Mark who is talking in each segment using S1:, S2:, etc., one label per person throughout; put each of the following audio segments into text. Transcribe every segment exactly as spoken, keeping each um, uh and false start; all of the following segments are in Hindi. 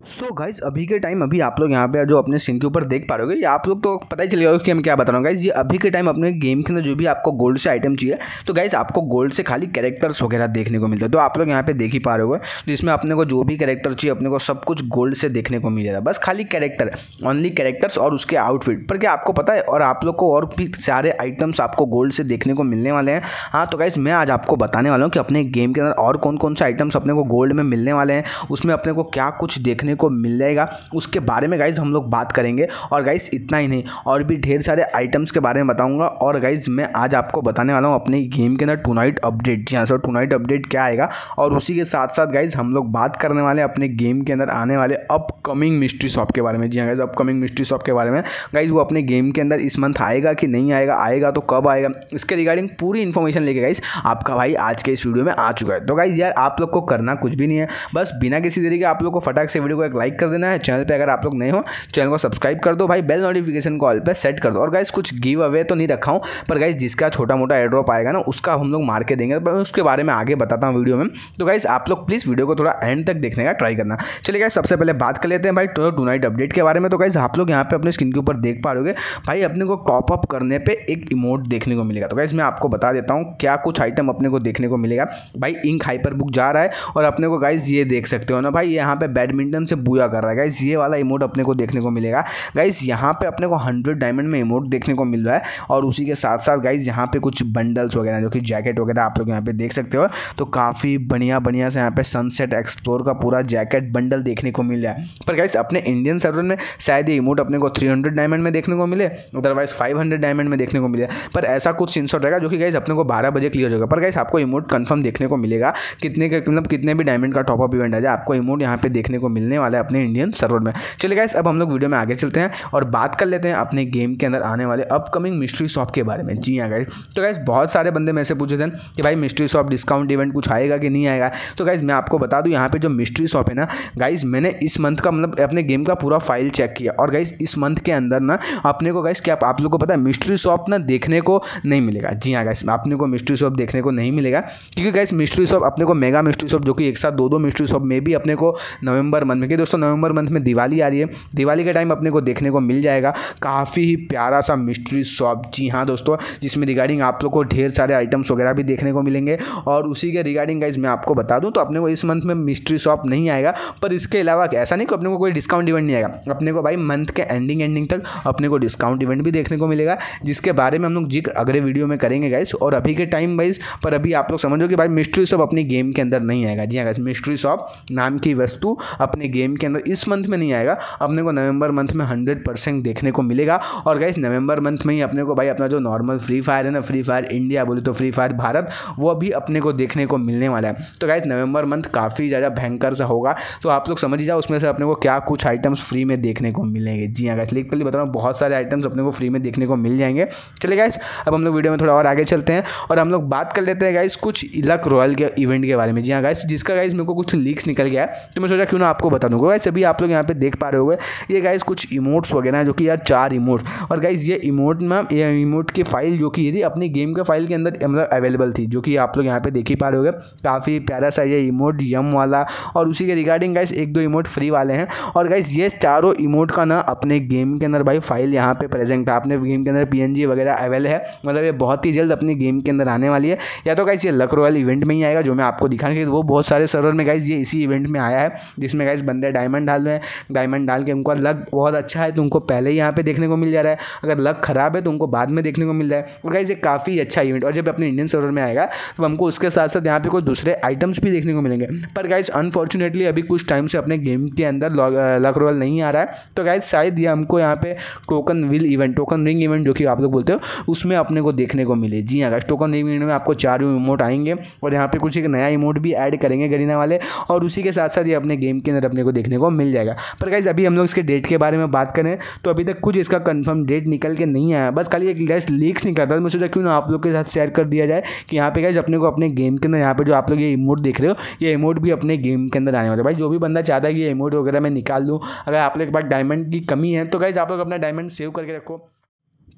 S1: सो so गाइज अभी के टाइम अभी आप लोग यहाँ पे जो अपने स्क्रीन के ऊपर देख पा रहे होगे, ये आप लोग तो पता ही चल गया कि हम क्या बता रहा हूँ गाइज। ये अभी के टाइम अपने गेम के अंदर जो भी आपको गोल्ड से आइटम चाहिए, तो गाइज आपको गोल्ड से खाली कैरेक्टर्स वगैरह देखने को मिलता है। तो आप लोग यहाँ पे देख ही पा रहे होगे, जिसमें अपने को जो भी कैरेक्टर चाहिए अपने को सब कुछ गोल्ड से देखने को मिलेगा। बस खाली कैरेक्टर, ओनली कैरेक्टर्स और उसके आउटफिट पर। क्या आपको पता है, और आप लोग को और भी सारे आइटम्स आपको गोल्ड से देखने को मिलने वाले हैं। हाँ तो गाइज मैं आज आपको बताने वाला हूँ कि अपने गेम के अंदर और कौन कौन से आइटम्स अपने को गोल्ड में मिलने वाले हैं, उसमें अपने को क्या कुछ देखने को मिल जाएगा, उसके बारे में गाइज हम लोग बात करेंगे। और गाइज इतना ही नहीं, और भी ढेर सारे आइटम्स के बारे में बताऊंगा। और गाइज मैं आज आपको बताने वाला हूं अपने गेम के अंदर टू नाइट अपडेट। जी हाँ सर, टू नाइट अपडेट क्या आएगा, और उसी के साथ साथ गाइज हम लोग बात करने वाले हैं अपने गेम के अंदर आने वाले अपकमिंग मिस्ट्री शॉप के बारे में। जी हाँ गाइज, अपकमिंग मिस्ट्री शॉप के बारे में। गाइज वो अपने गेम के अंदर इस मंथ आएगा कि नहीं आएगा, आएगा तो कब आएगा, इसके रिगार्डिंग पूरी इन्फॉर्मेशन लेके गाइज आपका भाई आज के इस वीडियो में आ चुका है। तो गाइज यार आप लोग को करना कुछ भी नहीं है, बस बिना किसी देरी के आप लोग को फटाक से वीडियो को एक लाइक कर देना है। चैनल पे अगर आप लोग नए हो, चैनल को सब्सक्राइब कर दो भाई, बेल नोटिफिकेशन को ऑल पे सेट कर दो। और गाइस कुछ गिव अवे तो नहीं रखा हूँ, पर गाइस जिसका छोटा मोटा एयर ड्रॉप आएगा ना, उसका हम लोग मार के देंगे। तो उसके बारे में आगे बताता हूँ वीडियो में। तो गाइस आप लोग प्लीज़ वीडियो को थोड़ा एंड तक देखने का ट्राई करना। चलिए गाइस सबसे पहले बात कर लेते हैं भाई टू नाइट अपडेट के बारे में। तो गाइस आप लोग यहाँ पे अपने स्क्रीन के ऊपर देख पा रहे होगे भाई, अपने को टॉप अप करने पे एक इमोट देखने को मिलेगा। तो गाइस मैं आपको बता देता हूँ क्या कुछ आइटम अपने को देखने को मिलेगा। भाई इंक हाइपर बुक जा रहा है, और अपने को गाइस ये देख सकते हो ना भाई, यहाँ पे बैडमिंटन से बूया कर रहा है गाइस, ये वाला इमोट अपने को देखने को मिलेगा। गाइस यहाँ पे अपने को हंड्रेड डायमंड में इमोट देखने को मिल रहा है। और उसी के साथ साथ गाइस यहाँ पे कुछ बंडल्स वगैरह, जो कि जैकेट वगैरह आप लोग यहाँ पे देख सकते हो। तो काफ़ी बढ़िया बढ़िया से यहाँ पे सनसेट एक्सप्लोर का पूरा जैकेट बंडल देखने को मिल रहा है। पर गाइस अपने इंडियन सर्वर में शायद ये इमोट अपने को थ्री हंड्रेड डायमंड में देखने को मिले, अदरवाइज फाइव हंड्रेड डायमंड में देखने को मिले। पर ऐसा कुछ सीनशॉट रहेगा जो कि गाइस अपने को बारह बजे क्लियर हो जाएगा। पर गाइस आपको इमोट कंफर्म देखने को मिलेगा, कितने का मतलब कितने भी डायमंड का टॉपअप इवेंट आ जाए, आपको इमोट यहाँ पे देखने को मिलने वाला है अपने इंडियन सर्वर में। चलिए गाइस अब हम लोग वीडियो में आगे चलते हैं और बात कर लेते हैं अपने गेम के अंदर आने वाले अपकमिंग मिस्ट्री शॉप के बारे में। जी हाँ गाइस, तो गाइस बहुत सारे बंदे मेरे से पूछे थे कि भाई मिस्ट्री शॉप डिस्काउंट इवेंट कुछ आएगा कि नहीं आएगा। तो गाइस मैं आपको बता दूं, यहाँ पे जो मिस्ट्री शॉप है ना गाइस, मैंने इस मंथ का मतलब अपने गेम का पूरा फाइल चेक किया, और गाइस इस मंथ के अंदर ना अपने को गाइस क्या आप लोग को पता है, मिस्ट्री शॉप ना देखने को नहीं मिलेगा। जी हाँ गाइस, अपने को मिस्ट्री शॉप देखने को नहीं मिलेगा, क्योंकि गाइस मिस्ट्री शॉप अपने को मेगा मिस्ट्री शॉप, जो कि एक साथ दो दो मिस्ट्री शॉप में भी अपने को नवंबर मंथ में, कि दोस्तों नवंबर मंथ में दिवाली आ रही है, दिवाली के टाइम अपने को देखने को मिल जाएगा काफ़ी ही प्यारा सा मिस्ट्री शॉप। जी हाँ दोस्तों, जिसमें रिगार्डिंग आप लोग को ढेर सारे आइटम्स वगैरह भी देखने को मिलेंगे। और उसी के रिगार्डिंग गाइस मैं आपको बता दूं, तो अपने को इस मंथ में मिस्ट्री शॉप नहीं आएगा, पर इसके अलावा ऐसा नहीं कि अपने को कोई डिस्काउंट इवेंट नहीं आएगा। अपने को भाई मंथ के एंडिंग एंडिंग तक अपने को डिस्काउंट इवेंट भी देखने को मिलेगा, जिसके बारे में हम लोग जिक्र अगले वीडियो में करेंगे गाइस। और अभी के टाइम वाइज पर अभी आप लोग समझो कि भाई मिस्ट्री शॉप अपनी गेम के अंदर नहीं आएगा। जी हाँ गाइस, मिस्ट्री शॉप नाम की वस्तु अपने गेम के अंदर इस मंथ में नहीं आएगा, अपने को नवंबर मंथ में हंड्रेड परसेंट देखने को मिलेगा। और गाइस नवंबर मंथ में ही अपने को भाई अपना जो नॉर्मल फ्री फायर है ना, फ्री फायर इंडिया बोले तो फ्री फायर भारत, वो भी अपने को देखने को मिलने वाला है। तो गाइस नवंबर मंथ काफ़ी ज़्यादा भयंकर सा होगा, तो आप लोग समझ ही जाओ उसमें से अपने को क्या कुछ आइटम्स फ्री में देखने को मिलेंगे। जी हाँ गाइस, लिटरली बता रहा हूँ बहुत सारे आइटम्स अपने को फ्री में देखने को मिल जाएंगे। चलिए गाइस अब हम लोग वीडियो में थोड़ा और आगे चलते हैं, और हम लोग बात कर लेते हैं गाइस कुछ लक रॉयल के इवेंट के बारे में। जी हाँ गाइस, जिसका गाइस मेरे को कुछ लीक्स निकल गया है, तो मैं सोचा क्यों ना आपको बता दूंगा। गाइस अभी आप लोग यहाँ पे देख पा रहे होंगे, ये गाइस कुछ इमोट्स वगैरह हैं, जो कि यार चार इमोट, और गाइस ये इमोट में ये इमोट की फाइल जो कि ये थी अपनी गेम के फाइल के अंदर मतलब अवेलेबल थी, जो कि आप लोग यहाँ पे देख ही पा रहे होगे। काफ़ी प्यारा सा ये इमोट यम वाला, और उसी के रिगार्डिंग गाइस एक दो इमोट फ्री वाले हैं। और गाइस ये चारों इमोट का ना अपने गेम के अंदर भाई फाइल यहाँ पे प्रेजेंट है, अपने गेम के अंदर पीएनजी वगैरह अवेलेबल है, मतलब ये बहुत ही जल्द अपनी गेम के अंदर आने वाली है। या तो गाइस ये लक रॉयल इवेंट में ही आएगा, जो मैं आपको दिखाऊंगा, वो बहुत सारे सर्वर में गाइस ये इसी इवेंट में आया है, जिसमें गाइस बंदे डायमंड डाल रहे हैं, डायमंड डाल के उनका लक बहुत अच्छा है तो उनको पहले ही यहाँ पे देखने को मिल जा रहा है, अगर लक खराब है तो उनको बाद में देखने को मिल रहा है। और गाइस ये काफ़ी अच्छा इवेंट, और जब अपने इंडियन सर्वर में आएगा तो हमको उसके साथ साथ यहाँ पे कुछ दूसरे आइटम्स भी देखने को मिलेंगे। पर गाइस अनफॉर्चुनेटली अभी कुछ टाइम से अपने गेम के अंदर लक रॉयल नहीं आ रहा है, तो गाइस शायद ये हमको यहाँ पे token wheel event, token ring event जो कि आप लोग बोलते हो, उसमें अपने को देखने को मिले। जी हाँ गाइस, टोकन रिंग इवेंट में आपको चार इमोट आएंगे, और यहाँ पे कुछ एक नया इमोट भी ऐड करेंगे गरीना वाले, और उसी के साथ साथ ये अपने गेम के अंदर अपने को देखने को मिल जाएगा। पर गाइस अभी हम लोग इसके डेट के बारे में बात करें तो अभी तक कुछ इसका कंफर्म डेट निकल के नहीं आया, बस खाली एक जस्ट लीक्स निकला था। मैं सोचा क्यों ना आप लोग के साथ शेयर कर दिया जाए कि यहाँ पे गाइस अपने को अपने गेम के अंदर यहाँ पे जो आप लोग ये इमोट देख रहे हो, ये इमोट भी अपने गेम के अंदर आने वाला है। भाई जो भी बंदा चाहता है कि ये इमोट वगैरह मैं निकाल लूँ, अगर आप लोग के पास डायमंड की कमी है तो गाइस आप लोग अपना डायमंड सेव करके रखो,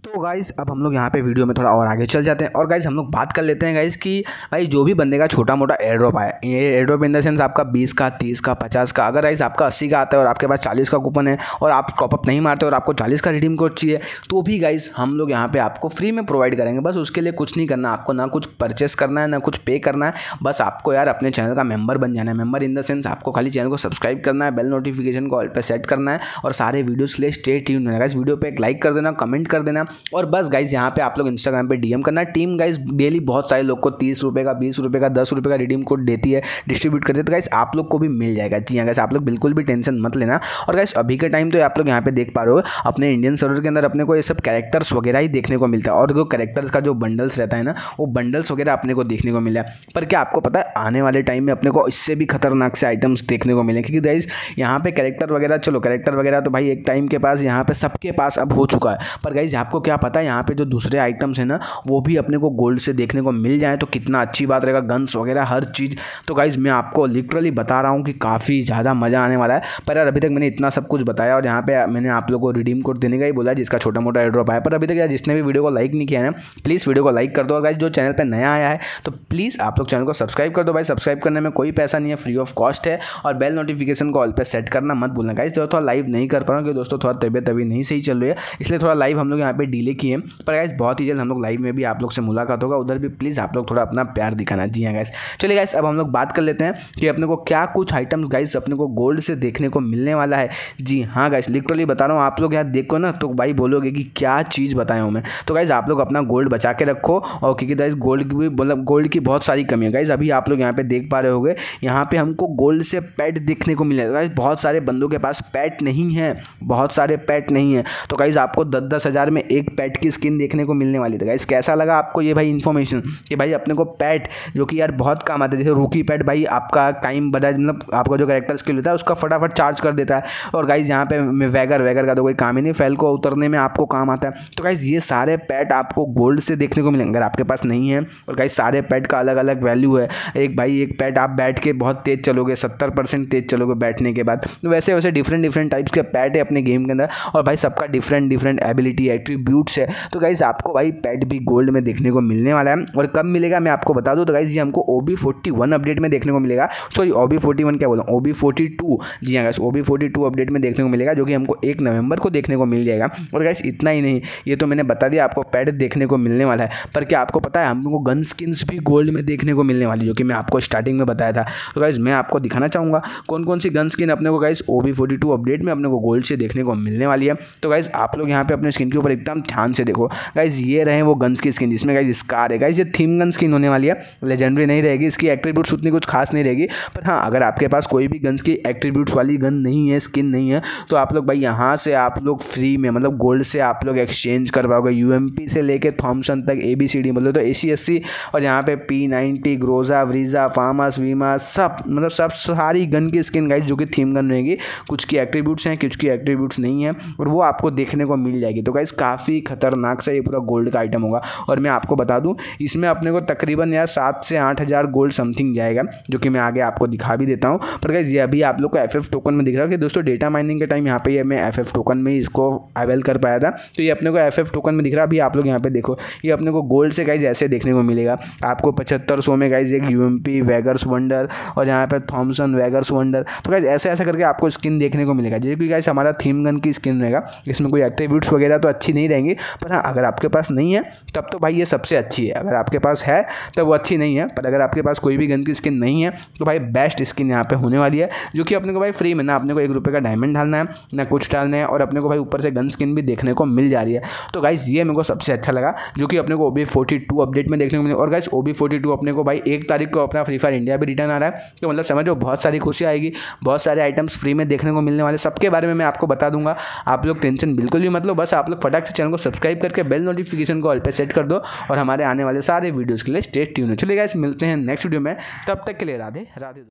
S1: तो गाइस अब हम लोग यहाँ पे वीडियो में थोड़ा और आगे चल जाते हैं और गाइस हम लोग बात कर लेते हैं गाइस कि भाई जो भी बंदे का छोटा मोटा एयर ड्रॉप आया, ये airdrop in the sense आपका बीस का, तीस का, पचास का, अगर गाइस आपका अस्सी का आता है और आपके पास चालीस का कूपन है और आप टॉप अप नहीं मारते और आपको चालीस का रिडीम कोड चाहिए, तो भी गाइस हम लोग यहाँ पे आपको फ्री में प्रोवाइड करेंगे। बस उसके लिए कुछ नहीं करना, आपको ना कुछ परचेस करना है ना कुछ पे करना है, बस आपको यार अपने चैनल का मेंबर बन जाना है। मेंबर इन द सेंस आपको खाली चैनल को सब्सक्राइब करना है, बेल नोटिफिकेशन को ऑल पे सेट करना है और सारे वीडियोस के लिए स्टे ट्यून्ड रहना है। गाइस वीडियो पे एक लाइक कर देना, कमेंट कर देना और बस गाइस यहाँ पे आप लोग इंस्टाग्राम पे डीएम करना है। टीम गाइस डेली बहुत सारे लोग को तीस रुपये का, बीस रुपये का, दस रुपये का रिडीम कोड देती है, डिस्ट्रीब्यूट करती है, तो गाइस आप लोग को भी मिल जाएगा। जी हाँ गाइस, आप लोग बिल्कुल भी टेंशन मत लेना। और गाइस अभी के टाइम तो आप लोग यहाँ पे देख पा रहे हो अपने इंडियन सर्वर के अंदर अपने को ये सब कैरेक्टर्स वगैरह ही देखने को मिलता है और जो कैरेक्टर्स का जो बंडल्स रहता है ना, वो बंडल्स वगैरह अपने को देखने को मिला है। पर क्या आपको पता है आने वाले टाइम में अपने को इससे भी खतरनाक से आइटम्स देखने को मिले, क्योंकि गाइस यहाँ पे कैरेक्टर वगैरह, चलो कैरेक्टर वगैरह तो भाई एक टाइम के पास यहाँ पे सबके पास अब हो चुका है, पर गाइस आपको क्या पता है यहाँ पे जो दूसरे आइटम्स है ना वो भी अपने को गोल्ड से देखने को मिल जाए तो कितना अच्छी बात रहेगा। गन्स वगैरह हर चीज़, तो गाइस मैं आपको लिटरली बता रहा हूँ कि काफ़ी ज़्यादा मज़ा आने वाला है। पर यार अभी तक मैंने इतना सब कुछ बताया और यहाँ पे मैंने आप लोगों को रिडीम कोड देने का ही बोला है जिसका छोटा मोटा एयर ड्रॉप आया। पर अभी तक यार जिसने भी वीडियो को लाइक नहीं किया है ना, प्लीज़ वीडियो को लाइक कर दो। और गाइस जो चैनल पर नया आया है तो प्लीज़ आप लोग चैनल को सब्सक्राइब कर दो। भाई सब्सक्राइब करने में कोई पैसा नहीं है, फ्री ऑफ कॉस्ट है और बेल नोटिफिकेशन को ऑल पे सेट करना मत भूलना। गाइस जो थोड़ा लाइव नहीं कर पा रहा हूँ क्योंकि दोस्तों थोड़ा तबियत अभी नहीं सही चल रही है, इसलिए थोड़ा लाइव हम लोग यहाँ पे डिले किए। पर गाइस बहुत ही जल्द हम लोग लाइव में भी आप लोग से मुलाकात होगा, उधर भी प्लीज़ आप लोग थोड़ा अपना प्यार दिखाना। जी हाँ गाइस, चलिए गाइस अब हम लोग बात कर लेते हैं कि अपने को क्या कुछ आइटम्स गाइस अपने को गोल्ड से देखने को मिलने वाला है। जी हाँ गाइस, लिटरली बता रहा हूँ, आप लोग यार देखो ना तो भाई बोलोगे कि क्या चीज़ बताया हूँ मैं। तो गाइस आप लोग अपना गोल्ड बचा के रखो और क्योंकि गाइस गोल्ड की मतलब गोल्ड की बहुत सारी कमी है। गाइस अभी आप लोग यहाँ पे देख पा रहे होगे, यहाँ पे हमको गोल्ड से पैट देखने को मिलेगा। गाइस बहुत सारे बंदों के पास पैट नहीं है, बहुत सारे पैट नहीं है, तो गाइस आपको दस दस हज़ार में एक पैट की स्किन देखने को मिलने वाली थी। गाइस कैसा लगा आपको ये भाई इन्फॉर्मेशन कि भाई अपने को पैट जो कि यार बहुत काम आता है, जैसे रूकी पैट भाई आपका टाइम बता, मतलब आपका जो कैरेक्टर स्किल होता है उसका फटाफट चार्ज कर देता है। और गाइस यहाँ पे वैगर वैगर का तो कोई काम ही नहीं, फैल को उतरने में आपको काम आता है। तो गाइस ये सारे पैट आपको गोल्ड से देखने को मिलेंगे अगर आपके पास नहीं है। और गाइस सारे पैट का अलग अलग वैल्यू है। एक भाई एक पैट आप बैठ के बहुत तेज चलोगे, सत्तर परसेंट तेज चलोगे बैठने के बाद, तो वैसे वैसे डिफरेंट डिफरेंट टाइप्स के पैट है अपने गेम के अंदर और भाई सबका डिफरेंट डिफरेंट एबिलिटी एट्रीब्यूट्स है। तो गाइस आपको भाई पैट भी गोल्ड में देखने को मिलने वाला है। और कब मिलेगा मैं आपको बता दूं, तो गाइस ये हमको O B forty one update में देखने को मिलेगा। Sorry O B forty one क्या बोला, ओ बी फोर्टी टू। जी हाँ guys, O B forty two update में देखने को मिलेगा जो कि हमको एक नवंबर को देखने को मिल जाएगा। और गाइस इतना ही नहीं, ये तो मैंने बता दिया आपको पैट देखने को मिलने वाला है, पर क्या आपको पता है हमको गन स्किन्स भी गोल्ड में देखने को मिलने वाली, जो कि मैं आपको स्टार्टिंग में बताया था। तो गाइस मैं आपको दिखाना चाहूँगा कौन कौन सी गन स्किन अपने को guys O B forty two update में अपने को गोल्ड से देखने को मिलने वाली है। तो गाइस आप लोग यहाँ पे अपने स्किन के ऊपर एकदम ध्यान से देखो। गाइस ये रहे वो गन्स की स्किन जिसमें गाइस स्कार है। गाइस ये थीम गन स्किन होने वाली है, लेजेंडरी नहीं रहेगी, इसकी एट्रीब्यूट्स उतनी कुछ खास नहीं रहेगी। पर हाँ अगर आपके पास कोई भी गन्स की एट्रीब्यूट्स वाली गन नहीं है, स्किन नहीं है, तो आप लोग भाई यहाँ से आप लोग फ्री में मतलब गोल्ड से आप लोग एक्सचेंज कर पाओगे। यूएमपी से लेके थॉमसन तक ए बी सी डी मतलब तो ए सी एस सी और यहाँ पे पी नाइन्टी, ग्रोजा, व्रीजा, फार्मास, वीमा सब मतलब सब सारी गन की स्किन गाइस जो कि थीम गन रहेगी। कुछ की एट्रीब्यूट्स हैं, कुछ की एट्रीब्यूट्स नहीं है और वो आपको देखने को मिल जाएगी। तो गाइस काफ़ी खतरनाक सा ये पूरा गोल्ड का आइटम होगा। और मैं आपको बता दूं इसमें अपने को तकरीबन यार सात से आठ हज़ार गोल्ड समथिंग जाएगा, जो कि मैं आगे आपको दिखा भी देता हूं। पर गाइस ये अभी आप लोग को एफ एफ टोकन में दिख रहा है कि दोस्तों डेटा माइनिंग के टाइम यहाँ पे ये मैं एफ एफ टोकन में इसको अवेल कर पाया था, तो ये अपने को एफ एफ टोकन में दिख रहा है। अभी आप लोग यहाँ पे देखो ये अपने को गोल्ड से गाइस ऐसे देखने को मिलेगा आपको पचहत्तर सौ में गाइस एक यूएमपी वैगर्स वंडर और यहाँ पे थॉमसन वैगर्स वंडर। तो गाइस ऐसे ऐसे करके आपको स्किन देखने को मिलेगा, जैसे कि गाइस हमारा थीम गन की स्किन रहेगा। इसमें कोई एट्रीब्यूट्स वगैरह तो अच्छी नहीं रहेंगी, पर हाँ अगर आपके पास नहीं है तब तो भाई ये सबसे अच्छी है। अगर आपके पास है तब वो अच्छी नहीं है, पर अगर आपके पास कोई भी गन की स्किन नहीं है तो भाई बेस्ट स्किन यहाँ पे होने वाली है, जो कि अपने को भाई फ्री में ना अपने को एक रुपये का डायमंड डालना है ना कुछ डालना है और अपने को भाई ऊपर से गन स्किन भी देखने को मिल जा रही है। तो गाइस ये मेरे को सबसे अच्छा लगा जो कि अपने को O B forty two update में देखने को मिले। और guys O B forty two अपने को भाई एक तारीख को अपना फ्री फायर इंडिया भी रिटर्न आ रहा है, तो मतलब समझो बहुत सारी खुशी आएगी, बहुत सारे आइटम्स फ्री में देखने को मिलने वाले। सबके बारे में मैं आपको बता दूंगा, आप लोग टेंशन बिल्कुल भी मत लो। बस आप लोग फटाक से चैनल को सब्सक्राइब करके बेल नोटिफिकेशन को ऑल पे सेट कर दो और हमारे आने वाले सारे वीडियोज़ के लिए स्टे ट्यून। चलिए गाइस मिलते हैं नेक्स्ट वीडियो में, तब तक के लिए राधे राधे।